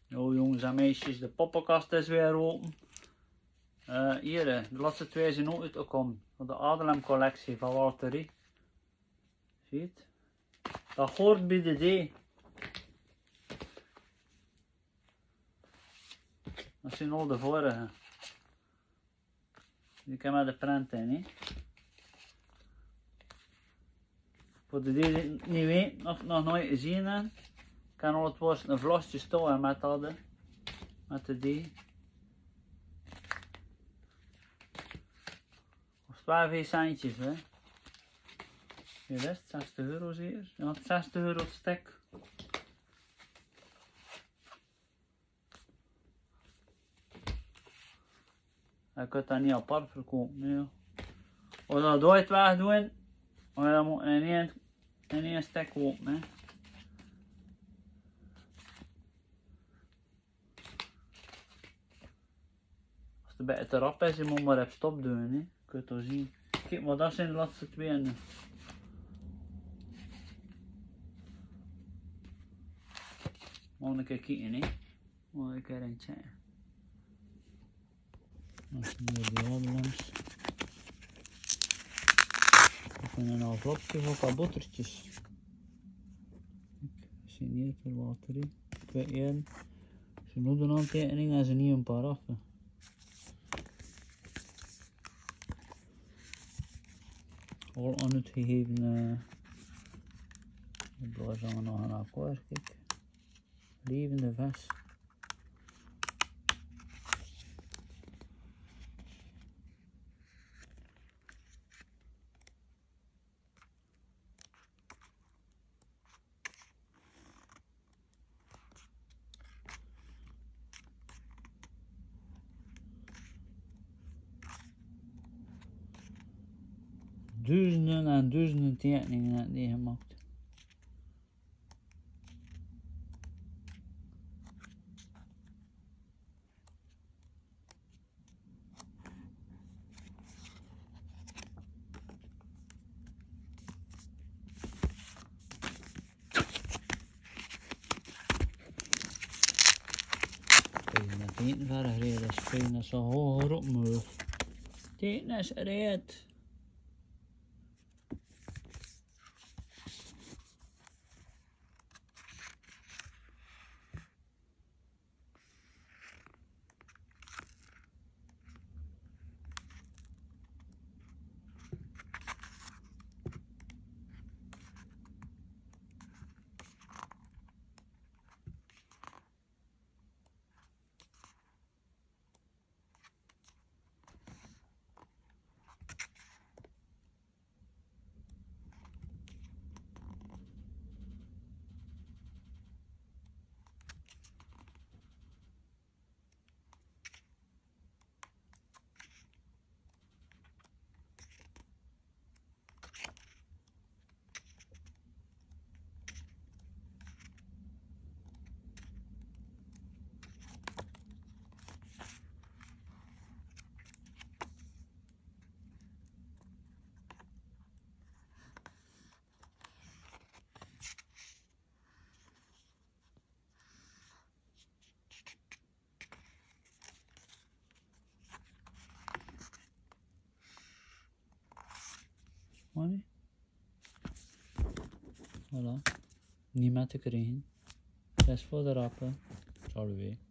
Oh jongens en meisjes, de poppenkast is weer open. Hier, de laatste twee zijn ook uitgekomen. Van de Adalam collectie van Walthéry. Zie je het? Dat hoort bij de D. Dat zijn al de vorige. Die kan met de print in. He. Voor de die het niet weten of het nog nooit gezien hebben, kan al het was een vlosje staan met dat. Met de D. Of 12 centjes, hè. Hier is het, 60 euro hier. Ja, 60 euro het stuk. Je kunt dat niet apart verkopen. Ja. Als we dat ooit weg doen, dan moet je in één stuk kopen. Hè. Als het een beetje te rap is, je moet maar even stop doen. Hè. Je kunt het zien. Kijk, maar dat zijn de laatste twee nu. Moet een keer kijken, hè. Moet een keer in checken. Dat zijn hier die Adalams. Dat zijn een envelopje voor kaboutertjes. Signeerd voor Walthéry. 2 ze doen een aantekening en ze niet een paar af. Al aan het gegeven. Daar zijn we nog een akkoord. Kijk. Levende vers. Duizenden en duizenden tekeningen heb die gemaakt. Eten verder gereden, springen dat zo hoger op mijn hoofd. Eten is eruit. Mooi. Voilà. Niet meer te krijgen. Dat is voor de rappen. Salut.